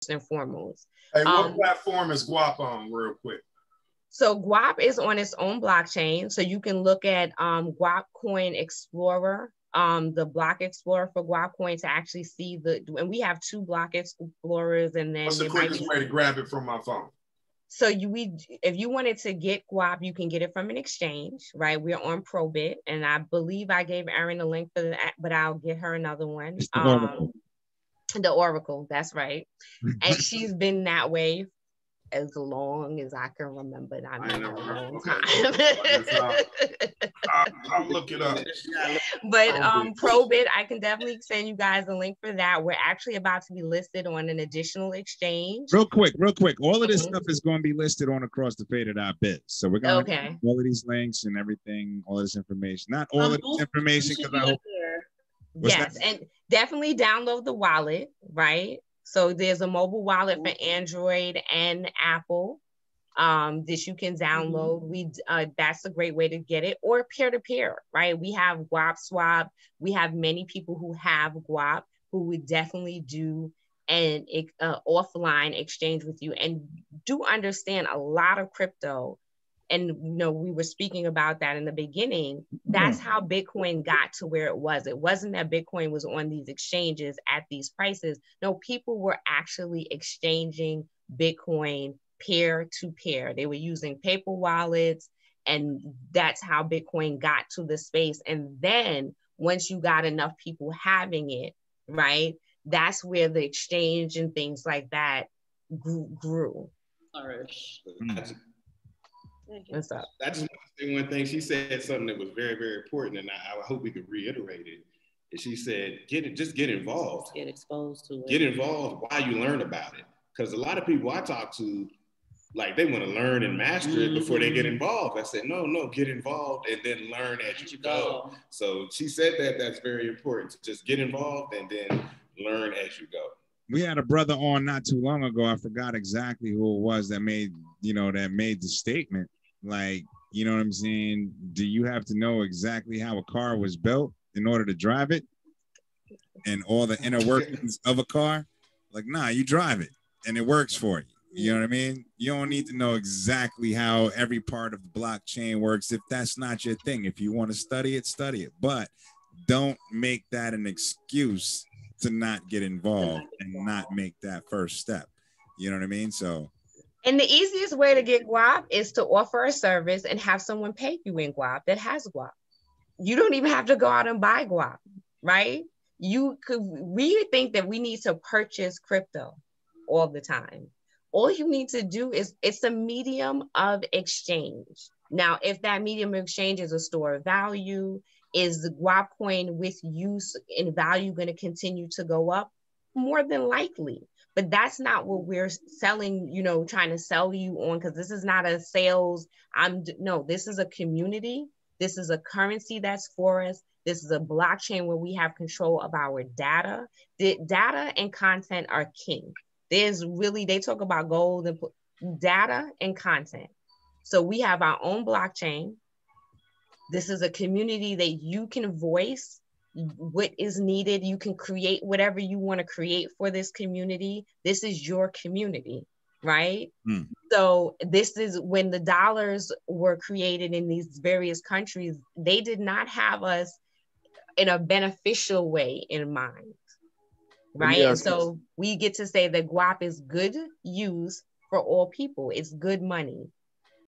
and foremost. Hey, what platform is Guap on, real quick? So Guap is on its own blockchain. So you can look at Guap Coin Explorer, the block explorer for Guap Coin to actually see and we have 2 block explorers, and then what's the quickest way to grab it from my phone? So if you wanted to get Guap, you can get it from an exchange, right? We're on Probit, and I believe I gave Erin a link for that, but I'll get her another one. The Oracle, that's right. And she's been that way as long as I can remember. I mean, a long time. I'll look it up. But Probit, I can definitely send you guys a link for that. We're actually about to be listed on an additional exchange. Real quick. All of this stuff is going to be listed on across the Faded.biz. So we're going to all of these links and everything, all this information. Not all of this information, because I hope. Yes, and definitely download the wallet, right? So there's a mobile wallet for Android and Apple that you can download. That's a great way to get it, or peer-to-peer, right? We have Guap Swap. We have many people who have Guap who would definitely do an offline exchange with you, and do understand a lot of crypto. And we were speaking about that in the beginning. That's how Bitcoin got to where it was. It wasn't that Bitcoin was on these exchanges at these prices. No, people were actually exchanging Bitcoin peer to peer. They were using paper wallets, and that's how Bitcoin got to the space. And then once you got enough people having it, right, that's where the exchange and things like that grew. What's up? I just want to say one thing. She said something that was very, very important, and I hope we could reiterate it. And she said, just get involved. Get exposed to it. Get involved while you learn about it. Because a lot of people I talk to, like, they want to learn and master it before they get involved. I said, no, get involved and then learn as you go. So she said that's very important. To just get involved and then learn as you go. We had a brother on not too long ago. I forgot exactly who it was that made the statement. Like, you know what I'm saying? Do you have to know exactly how a car was built in order to drive it? And all the inner workings of a car? Like, nah, you drive it and it works for you. You know what I mean? You don't need to know exactly how every part of the blockchain works if that's not your thing. If you want to study it, study it. But don't make that an excuse to not get involved and not make that first step. You know what I mean? So. And the easiest way to get Guap is to offer a service and have someone pay you in Guap that has Guap. You don't even have to go out and buy Guap, right? We think that we need to purchase crypto all the time. All you need to do is, it's a medium of exchange. Now, if that medium of exchange is a store of value, is the Guap coin with use and value going to continue to go up? More than likely. But that's not what we're selling, trying to sell you on, because this is not a sales. This is a community. This is a currency that's for us. This is a blockchain where we have control of our data. The data and content are king. They talk about gold and data and content. So we have our own blockchain. This is a community that you can voice what is needed. You can create whatever you want to create for this community. This is your community, right? So this is when the dollars were created in these various countries, they did not have us in a beneficial way in mind, right? And so we get to say that Guap is good use for all people. It's good money.